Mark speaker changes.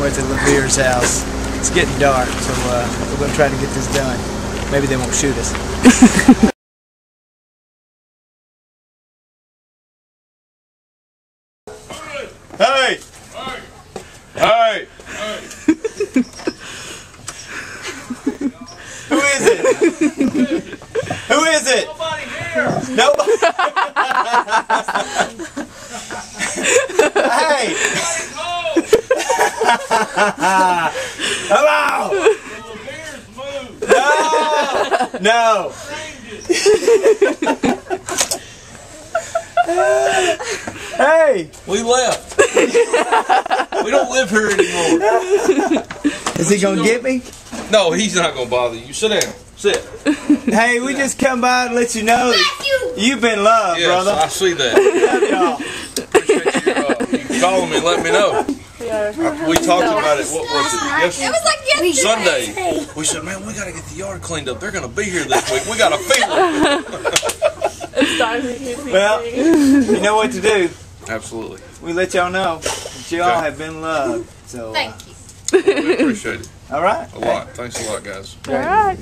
Speaker 1: We're at the LeVere's house. It's getting dark, so we're going to try to get this done. Maybe they won't shoot us. Hey! Hey! Who is it? Who is it?
Speaker 2: Nobody here!
Speaker 1: Nobody! Hey!
Speaker 2: Nobody's home!
Speaker 1: Hello!
Speaker 2: The LeVere's moved!
Speaker 1: No! Hey!
Speaker 2: We left. We don't live here anymore.
Speaker 1: Is he gonna get me?
Speaker 2: No, he's not gonna bother you. Sit down. Sit.
Speaker 1: Hey, we just come by and let you know that you've been loved,
Speaker 2: Yes,
Speaker 1: brother.
Speaker 2: I see that.
Speaker 1: Love y'all.
Speaker 2: Appreciate you calling me and let me know. We talked about it. What was it? Yesterday?
Speaker 3: It was like yesterday.
Speaker 2: Sunday. We said, man, we gotta get the yard cleaned up. They're gonna be here this week. We got a feeling.
Speaker 4: It's time for you.
Speaker 1: Well, you know what to do.
Speaker 2: Absolutely.
Speaker 1: We let y'all know that y'all have been loved. So,
Speaker 3: Thank you.
Speaker 2: We appreciate it
Speaker 1: all right.
Speaker 2: a lot. Thanks a lot, guys.
Speaker 4: All right.